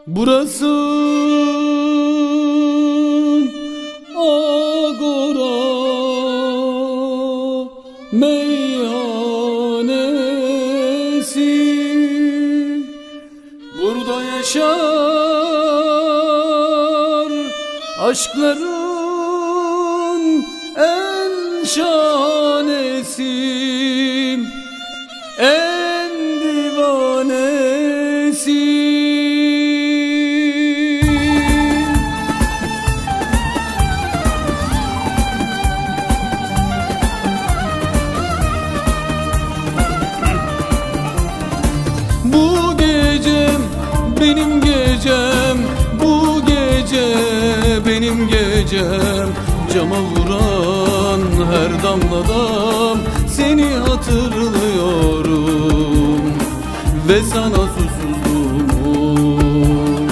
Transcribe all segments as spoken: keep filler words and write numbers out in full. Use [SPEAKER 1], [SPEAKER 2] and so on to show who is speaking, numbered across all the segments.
[SPEAKER 1] Burası Agora meyhanesi. Burada yaşar aşkların en şahanesi, en divanesi. Bu gecem benim gecem, bu gece benim gecem. Cama vuran her damladan seni hatırlıyorum ve sana susuzluğumu.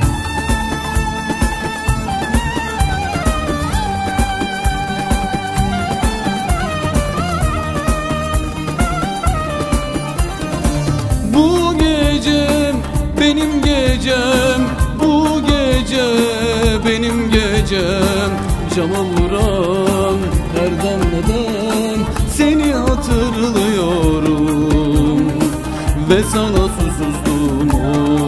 [SPEAKER 1] Bu gecem benim gecem, bu gece benim gecem. Cama vuran her damladan seni hatırlıyorum ve sana susuzluğumu.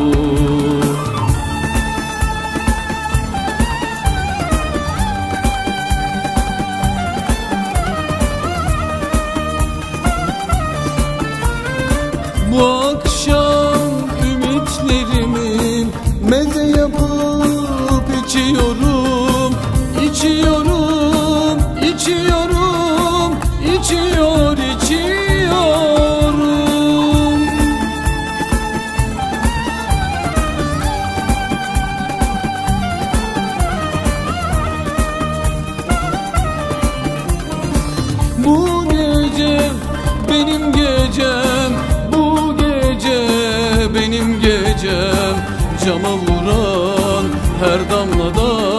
[SPEAKER 1] Bu akşam ümitlerimi meze yapıp içiyorum, içiyorum, içiyorum, içiyor, içiyorum. Bu gece benim gecem, bu gece benim gecem. Cama vuran her damladan